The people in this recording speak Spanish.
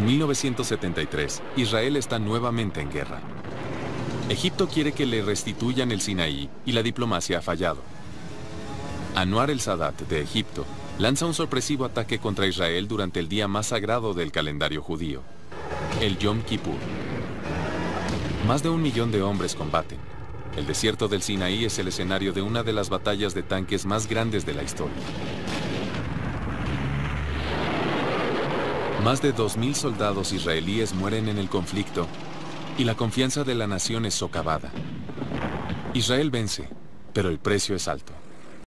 En 1973, Israel está nuevamente en guerra. Egipto quiere que le restituyan el Sinaí y la diplomacia ha fallado. Anwar el-Sadat de Egipto lanza un sorpresivo ataque contra Israel durante el día más sagrado del calendario judío, el Yom Kippur. Más de 1 millón de hombres combaten. El desierto del Sinaí es el escenario de una de las batallas de tanques más grandes de la historia. Más de 2.000 soldados israelíes mueren en el conflicto y la confianza de la nación es socavada. Israel vence, pero el precio es alto.